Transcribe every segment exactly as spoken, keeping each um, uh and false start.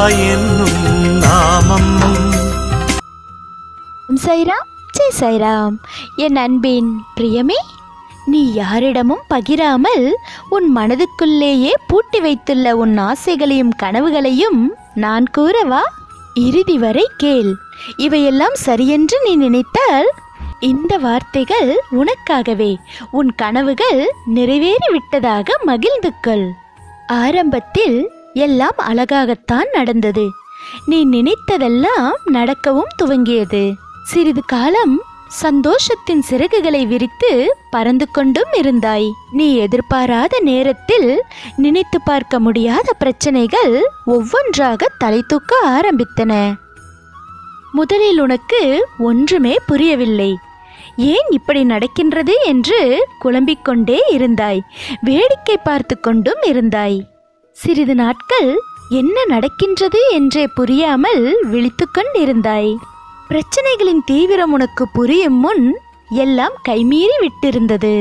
என்னும் நாமம். சாய்ராம், ஜெய் சாய்ராம். என் அன்பின் பிரியமே, நீ யாரிடமும் பகிராமல் உன் மனதுக்குள்ளேயே பூட்டி வைத்துள்ள உன் ஆசைகளையும் கனவுகளையும் நான் கூறவா? இறுதி வரை கேள். இவையெல்லாம் சரியென்று நீ நினைத்தால் இந்த வார்த்தைகள் உனக்காகவே. உன் கனவுகள் நிறைவேறிவிட்டதாக மகிழ்ந்து கொள். ஆரம்பத்தில் எல்லாம் அழகாகத்தான் நடந்தது. நீ நினைத்ததெல்லாம் நடக்கவும் துவங்கியது. சிறிது காலம் சந்தோஷத்தின் சிறகுகளை விரித்து பறந்து கொண்டும் இருந்தாய். நீ எதிர்பாராத நேரத்தில் நினைத்து பார்க்க முடியாத பிரச்சனைகள் ஒவ்வொன்றாக தலை தூக்க ஆரம்பித்தன. முதலில் உனக்கு ஒன்றுமே புரியவில்லை. ஏன் இப்படி நடக்கின்றது என்று குழம்பிக் கொண்டே இருந்தாய். வேடிக்கை பார்த்து கொண்டும் இருந்தாய். சிறிது நாட்கள் என்ன நடக்கின்றது என்றே புரியாமல் விழித்து கொண்டிருந்தாய். பிரச்சனைகளின் தீவிரம் உனக்கு புரியும் முன் எல்லாம் கைமீறி விட்டிருந்தது.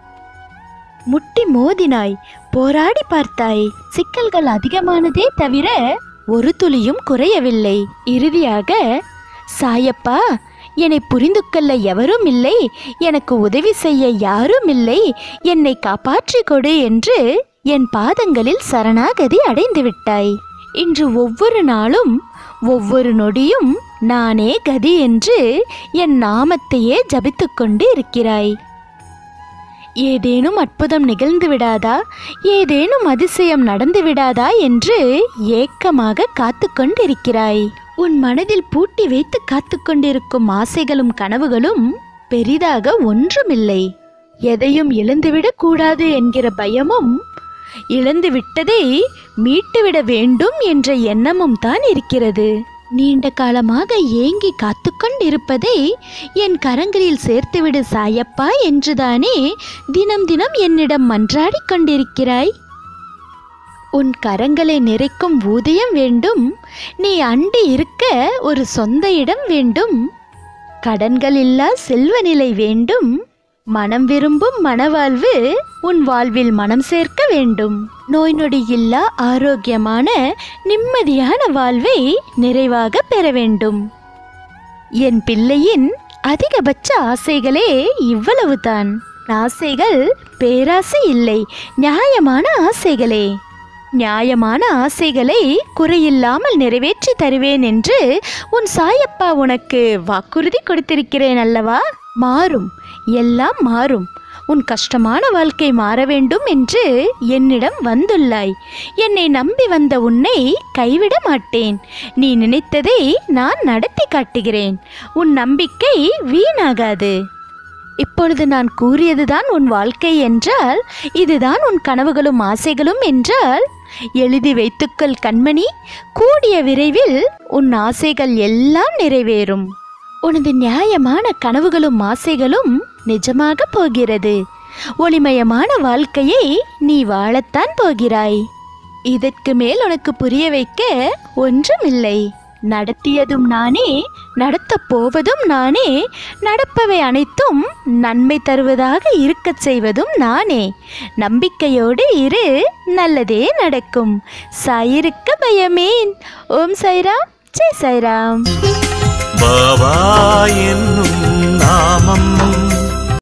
முட்டி மோதினாய், போராடி பார்த்தாய். சிக்கல்கள் அதிகமானதே தவிர ஒரு துளியும் குறையவில்லை. இறுதியாக, சாயப்பா, என்னை புரிந்து கொள்ள எவரும் இல்லை, எனக்கு உதவி செய்ய யாரும் இல்லை, என்னை காப்பாற்றி கொடு என்று என் பாதங்களில் சரணாகதி அடைந்து விட்டாய். இன்று ஒவ்வொரு நாளும் ஒவ்வொரு நொடியும் நானே கதி என்று என் நாமத்தையே ஜபித்து கொண்டு இருக்கிறாய். ஏதேனும் அற்புதம் நிகழ்ந்து விடாதா, ஏதேனும் அதிசயம் நடந்து விடாதா என்று ஏக்கமாக காத்து கொண்டிருக்கிறாய். உன் மனதில் பூட்டி வைத்து காத்து கொண்டிருக்கும் ஆசைகளும் கனவுகளும் பெரிதாக ஒன்றுமில்லை. எதையும் இழந்துவிடக் கூடாது என்கிற பயமும், இழந்து விட்டதை மீட்டுவிட வேண்டும் என்ற எண்ணமும் தான் இருக்கிறது. நீண்ட காலமாக ஏங்கி காத்து கொண்டிருப்பதை என் கரங்களில் சேர்த்துவிடு சாயப்பா என்றுதானே தினம் தினம் என்னிடம் மன்றாடி கொண்டிருக்கிறாய். உன் கரங்களை நிறைக்கும் ஊதியம் வேண்டும். நீ அண்டி இருக்க ஒரு சொந்த இடம் வேண்டும். கடன்கள் இல்லா செல்வ நிலை வேண்டும். மனம் விரும்பும் மனவாழ்வு உன் வாழ்வில் மனம் சேர்க்க வேண்டும். நோய் நொடி இல்லா ஆரோக்கியமான நிம்மதியான வாழ்வை நிறைவாக பெற வேண்டும். என் பிள்ளையின் அதிகபட்ச ஆசைகளே இவ்வளவுதான். ஆசைகள் பேராசை இல்லை, நியாயமான ஆசைகளே. நியாயமான ஆசைகளை குறையில்லாமல் நிறைவேற்றி தருவேன் என்று உன் சாயப்பா உனக்கு வாக்குறுதி கொடுத்திருக்கிறேன் அல்லவா? மாறும், எல்லாம் மாறும். உன் கஷ்டமான வாழ்க்கை மாற வேண்டும் என்று என்னிடம் வந்துள்ளாய். என்னை நம்பி வந்த உன்னை கைவிட மாட்டேன். நீ நினைத்ததை நான் நடத்தி காட்டுகிறேன். உன் நம்பிக்கை வீணாகாது. இப்பொழுது நான் கூறியதுதான் உன் வாழ்க்கை என்றால், இதுதான் உன் கனவுகளும் ஆசைகளும் என்றால் எழுதி வைத்துக்கொள் கண்மணி. கூடிய விரைவில் உன் ஆசைகள் எல்லாம் நிறைவேறும். உனது நியாயமான கனவுகளும் ஆசைகளும் நிஜமாக போகிறது. ஒளிமயமான வாழ்க்கையை நீ வாழத்தான் போகிறாய். இதற்கு மேல் உனக்கு புரிய வைக்க ஒன்றுமில்லை. நடத்தியதும் நானே, நடத்தப் போவதும் நானே, நடப்பவை அனைத்தும் நன்மை தருவதாக இருக்கச் செய்வதும் நானே. நம்பிக்கையோடு இரு, நல்லதே நடக்கும். சாயிருக்க பயமேன். ஓம் சாய்ராம், ஜெய் சாய்ராம். பாபா என்னும் நாமம்